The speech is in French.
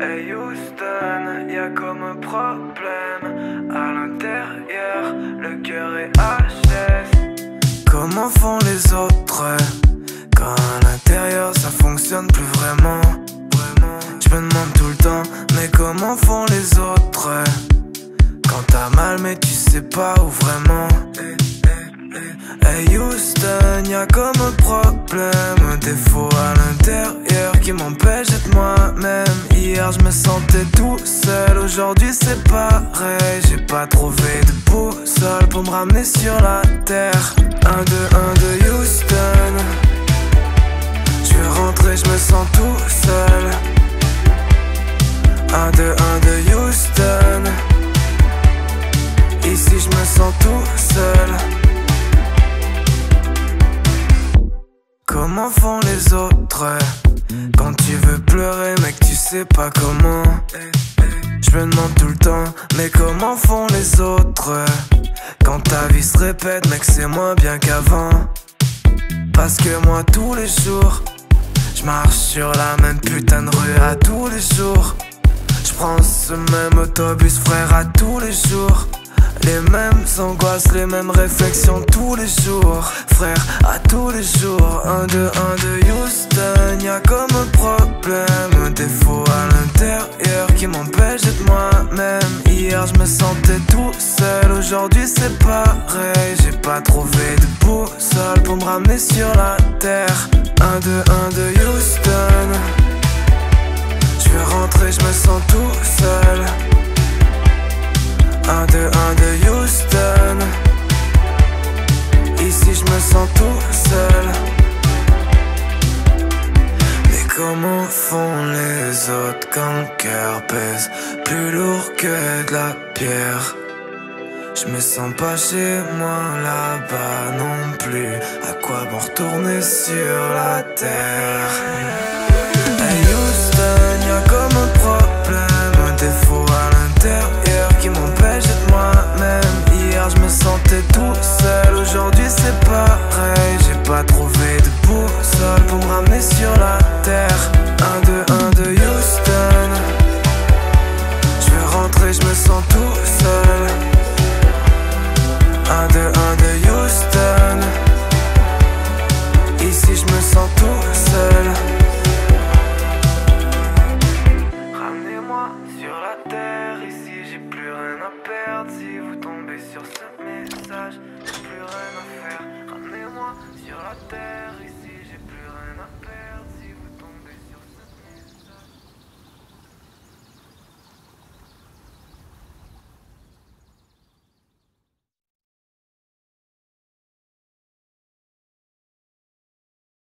Hey Houston, y'a comme un problème à l'intérieur, le cœur est HS. Comment font les autres quand à l'intérieur ça fonctionne plus vraiment? Je me demande tout le temps, mais comment font les autres quand t'as mal mais tu sais pas où vraiment? Hey Houston, y'a comme un problème, un défaut à l'intérieur qui m'empêche d'être moi-même. Hier je me sentais tout seul, aujourd'hui c'est pareil. J'ai pas trouvé de boussole pour me ramener sur la terre. 1, 2, 1, 2 Houston. Je suis rentré, je me sens tout seul. 1, 2, 1, 2 Houston. Ici je me sens tout seul. Comment font les autres quand tu veux pleurer mais que tu sais pas comment? Je me demande tout le temps, mais comment font les autres quand ta vie se répète mais que c'est moins bien qu'avant? Parce que moi tous les jours je marche sur la même putain de rue à tous les jours. Je prends ce même autobus frère à tous les jours. Les mêmes angoisses, les mêmes réflexions tous les jours. Frère, à tous les jours. 1, 2, 1, 2 Houston. Y'a comme un problème, un défaut à l'intérieur qui m'empêche d'être moi-même. Hier je me sentais tout seul, aujourd'hui c'est pareil. J'ai pas trouvé de boussole pour me ramener sur la terre. 1, 2, 1, 2 Houston. Je veux rentrer, je me sens tout seul. 1, 2, 1, 2 Houston. Ici je me sens tout seul. Mais comment font les autres quand le cœur pèse plus lourd que de la pierre? Je me sens pas chez moi là-bas non plus. À quoi bon retourner sur la terre?